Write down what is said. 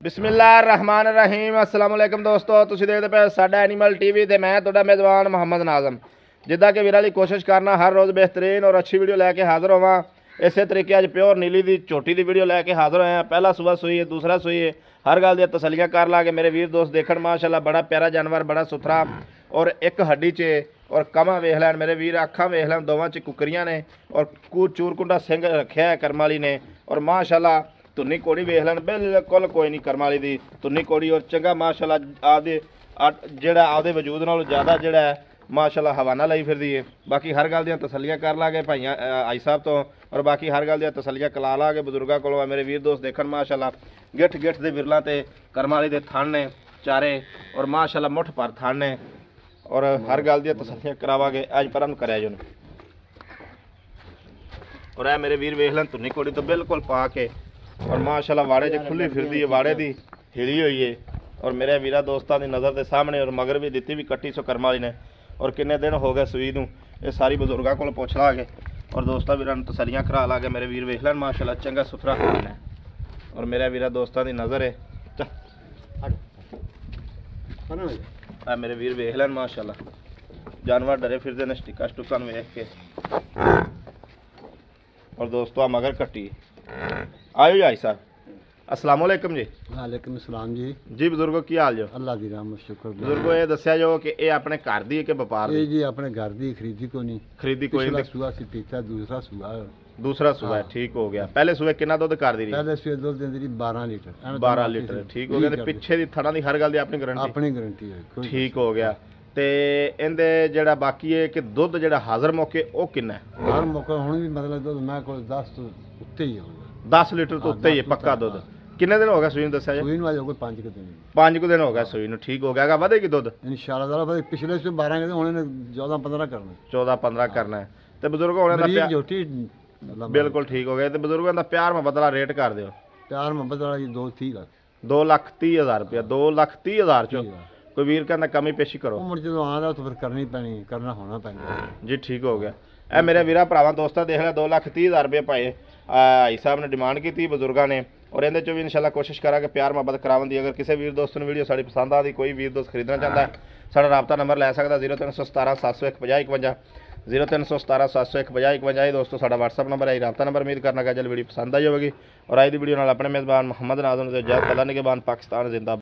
बिस्मिल्लाहिर्रहमानिर्रहीम अस्सलाम वालेकुम दोस्तों, तुसीं देखदे पे साडा एनीमल टीवी ते मैं तुहाडा मेज़बान मोहम्मद नाज़म। जिद्दां कि वीरां दी कोशिश करना हर रोज़ बेहतरीन और अच्छी वीडियो लैके हाज़र होवां। इसे तरीके अज प्योर नीली दी झोटी दी वीडियो लैके हाज़र होए हैं। पहला सूआ सूई है, दूसरा सूई है, हर गल दी तसलियां कर ला के मेरे वीर दोस्त देखण। माशाअल्लाह बड़ा प्यारा जानवर, बड़ा सुथरा और एक हड्डी च और कमा वेख लैन मेरे वीर, अखां वेख लैन, दोवां च कुकरियां ने और चूरकुंडा सिंह रखिया है करम वाली ने। और माशाअल्लाह धुन्नी कोड़ी वेख लैन, बिल्कुल कोई नहीं करम वाली दी धुन्नी कोड़ी और चंगा माशाअल्लाह आपदे जेड़ा आपदे वजूद नालों ज़्यादा जेड़ा है माशाअल्लाह हवाना लाई फिरदी है। बाकी हर गल दी तसलियां कर ला गए भाइयां आई साहब तो, और बाकी हर गल दी तसलियां कला ला के बजुर्गों को मेरे वीर दोस्त देखन। माशाअल्लाह गिठ गिठ दे विरलों ते करम वाली दे थन ने चारे और माशाअल्लाह मुठ पर थन ने और हर गल दी तसलियां करावांगे। अज पर कराया जो और है मेरे वीर वेख लैन धुन्नी कोड़ी तो बिल्कुल पा के और माशाअल्लाह वाड़े च खुली फिरदी है, वाड़े दी हिली हुई है और मेरे वीरा दोस्तों की नज़र के सामने और मगर भी दी भी कट्टी सो करम वाली ने। और किन्ने दिन हो गए सूई नूं, ये सारी बजुर्गों को पुछ ला के और दोस्तों वीरां नूं तसलियां करा ला के मेरे वीर वेख लैन। माशाअल्लाह चंगा सुथरा खान है और मेरे वीरा दोस्तों की नज़र है। मेरे वीर वेख लैन माशाअल्लाह जानवर डरे फिरदे ने स्टिका स्टुका वेख के। और दोस्तों मगर कट्टी आयो जी साहब, अस्सलाम वालेकुम जी। वालेकुम सलाम जी। जी बुजुर्गो की हाल जो? अल्लाह दी रहमत शुक्र। बुजुर्गो ये दस्या जो कि ये अपने घर दी है कि व्यापार दी? जी अपने घर दी खरीदी को नहीं, खरीदी कोई नहीं। सुआ सी पीता, दूसरा सुआ दूसरा सुबह ठीक हो गया। पहले सुबह कितना दुध कर दी? पहले सुबह दुध देंदी रही 12 लीटर। 12 लीटर ठीक हो गया। ते पिछे दी थड़ा दी हर गल दी अपनी गारंटी? अपनी गारंटी है। ठीक हो गया। ते इंदे जेड़ा बाकी है कि दुध जेड़ा हाजिर मौके ओ कितना है? हर मौका हुण भी मतलब दुध मैं कोल 10 तो उत्ते ही होगा। 10 लीटर तो उत्ते ही है पक्का दुध। कितने दिन हो गए सूई दस्या? सूई नूं आज हो गए 5 दिन। 5 दिन हो गए सूई नूं। ठीक हो गया। वधेगी दुध इंशाअल्लाह ताला। पिछले से 12 के हुण 14-15 करना, 14-15 करना है। ते बुजुर्ग होने दा झोटी बिल्कुल ठीक हो गया। ते बुजुर्गों दा प्यार मोहब्बत वाला रेट कर दियो। प्यार मोहब्बत वाला जी 2-30 लाख 2,30,000 रुपया। 2,30,000 चो कोई वीर कहना कमी पेशी करो। उम्र जो आंदा तो फिर करनी पैनी, करना होना पैंदा जी। ठीक हो गया। ए मेरे वीरा भरावां दोस्तां देख लिया 2,30,000 रुपये पाए भाई साहब ने डिमांड की बुजुर्गों ने और इहदे चो भी इंशाल्लाह कोशिश करा कि प्यार मोहब्बत करावन दी। अगर किसी वीर दोस्त ने वीडियो साड़ी पसंद आती, कोई वीर दोस्त खरीदना चाहता है, साड़ा राबता नंबर लै सकता 0317 701 50 0317 701 50 दोस्तों साड़ा व्हाट्सअप नंबर है, राबता नंबर। उम्मीद करना कि जल वीडियो पसंद आई होगी और आज की वीडियो नाल अपने मेज़बान मोहम्मद नाज़म से जय अल्लाह निगहबान पाकिस्तान जिंदा।